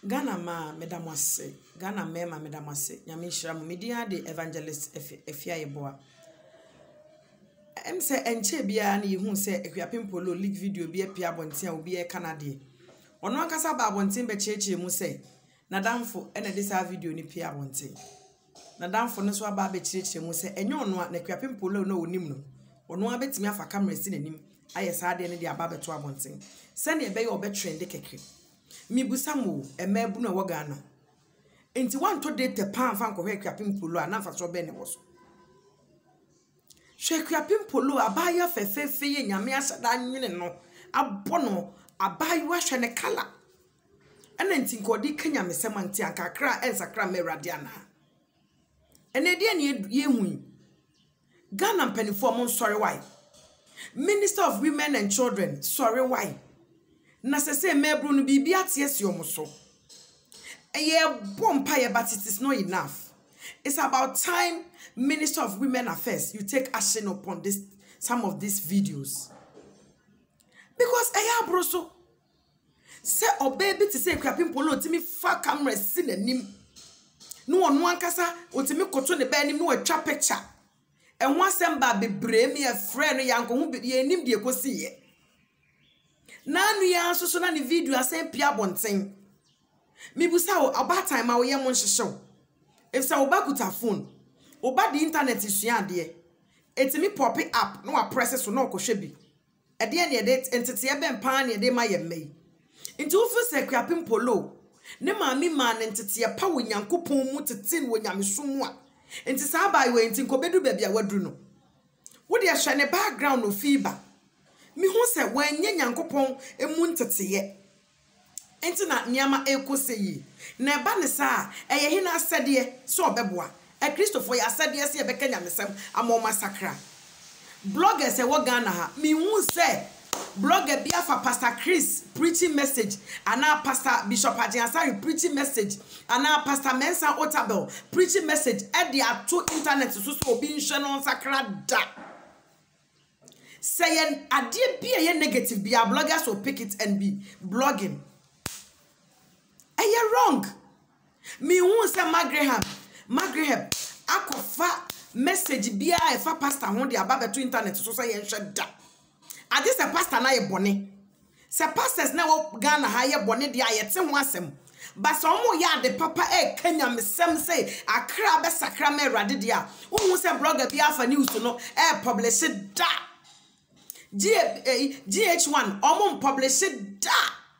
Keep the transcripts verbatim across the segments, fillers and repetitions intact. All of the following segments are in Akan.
Ghana ma medamwase Ghana mema medamwase nyame hira mu media de evangelist Efia Yeboa em se enche bia na yehu se Akuapem Polo league video bia pia bonten a obi e Canada ono ankasa ba bonten be cheche mu se nadamfo ena de sa video ni pia bonten nadamfo no so aba be cheche mu se enye ono na Akuapem Polo no onim no ono abetimi afa camera si nanim aye sa de ne de aba beto abonten se ne be ye obe trend keke mi busamo emebu no Ghana enti wanto de te pan fan ko Akuapem Polo ana fa so be ne woso hwe Akuapem Polo abaya fefefe ye nyame asada nwene no abono abayi wa hwe ne kala ena enti nkodi kanya mesem anti ankakra ensakra merade ana ene de ne ye hu Ghana mpanifo mo sorry why Minister of Women and Children sorry why na sese mebru no bibia tiesi omoso eye bompa ye but it is not enough. It's about time Minister of Women Affairs you take action upon this some of these videos because eye abroso se obebi to say Akuapem Polo timi fa camera si nanim no ono ankasa otimi koto ne ba nim no atwa picture enwa semba bebre me e frɛ no yanko hu ye nim de ekosi ye nanu ya soso na ni video asen pia bonten mibusa o about time a wo ye mo nhyehyw if sa oba kuta phone oba the internet isua de etimi pop up no wa press so na okohwe bi e de ne de entete e be mpa ne de ma ye mai nti wo fu se Akuapem Polo ne maami ma ne entete e pa wo Nyankopon mu tete wo nyamesom a enti sa ba we enti nkobedu ba bia wadru no wo de hwe ne background no fiber mi hu se wanye Nyankopon emu nteteye enti na niama ekoseyi na ba ne sa eye hina asede so obeboa e Christopher ya asede se be kanya mesem amoma sakra bloggers e wo Ghana ha mi hu se blogger bia fa Pastor Chris preaching message ana Pastor Bishop Ajiansari preaching message ana Pastor Mensa Otabel preaching message e dia to internet so so obi nhwe no sakra da saying adie be a negative be a bloggers will pick it and be blogging. Are you wrong? Me who say Magraham, Magraham, akofa message be a fa pastor won the ababa to internet so say yen da. Ade se pastor na ye bone. Se pastors na wo Ghana ha ye bone de ayete ho asem. But some ya de papa e Kenya mesem say akra be sakra me rade dia. Who say blogger be afa news no e publish da. G H one omon publish da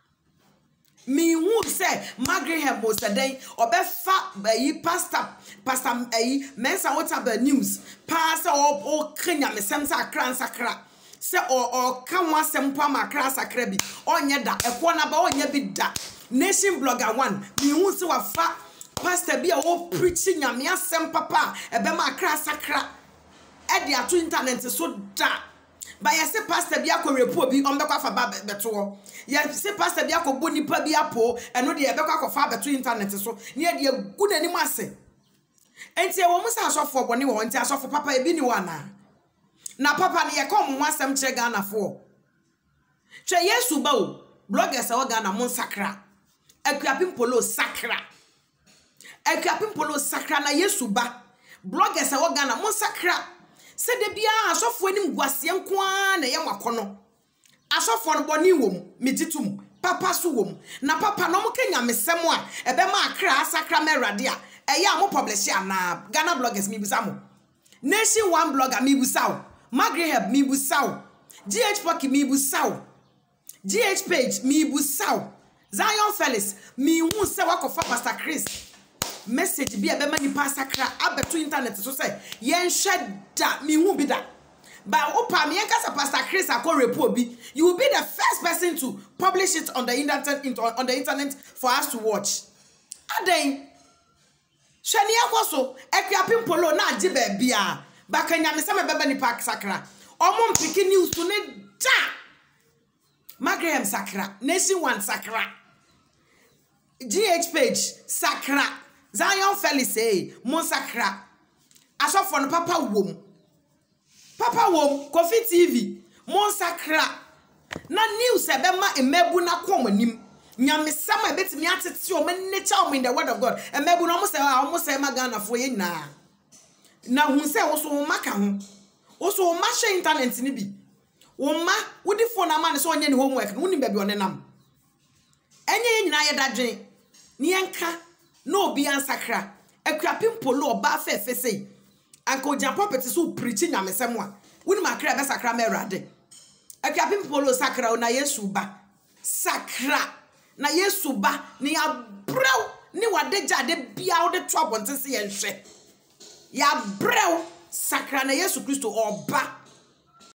mi hu say Magraham was a day obefa bayi pastor pastor ayi Mensa Otabel news pastor o Kenya mesem sa akra sakra se o o kan wasem po ma akra sakra bi onye da ekwo na ba onye bi da Nation Blogger one mi hu se wa fa pastor bi a o preaching nyame asem papa ebe ma akra sakra e dia to internet so da. But ya se pastor bia ko repo bi on be kwa fa ba beto ya se pastor bia ko boni pa bi apo eno de e be kwa ko fa beto internet so ne de gu nani mu ase enti e wo musa asofo boni wo enti asofo papa e bi ni wana na papa ne ye kom ho asem kire Ghana fo twa Yesu ba o bloggers e Ghana mon sakra Akuapem Polo sakra Akuapem Polo sakra na Yesu ba bloggers e Ghana mon sakra se de bia asofo anim guase nko a na ye makono asofo no boni wom metitum papa so wom na papa no mo kenya mesem a ebe ma akra sakra merade a eye a mo publish na Ghana bloggers mi busamo Nation one blogger mi busao Magraham mi busao G H Pocky mi busao G H page mi busao Zion Felix mi hu se wakofa Pastor Chris message be a be mani pasakra abeto internet so say yen sheda mi hu bi da ba opa me yanka Pastor Chris akọ report bi you will be the first person to publish it on the internet on the internet for us to watch aden hwani akoso Akuapem Polo na age ba bia ba kanya me se me be mani pasakra omo mpiki news to ne da Magraham sakra Nation one sakra G H page sakra Zion Felix eh mon sakra asofo no papa wom papa wom Kofi T V mon sakra na news e be ma emebu na kom anim nyamesam a betimi atete o me nature o in the word of God and mebu no mo say a mo say magana fo ye nyina na hu say wo so maka ho wo so ma hye internet ni bi wo ma wodi phone ama ne so onye ne homework no nim ba bi onenam enye nyina ye dadwen ni enka no obi ansakra akuapim polo oba fefe sei anko jan property so preach nyamesam a woni makra be sakra me rade akuapim polo sakra na Yesu ba sakra na Yesu ba ni abrew ni wadeja de bia wo de to abonte se ye nhwe ya brew sakra na Yesu Kristo oba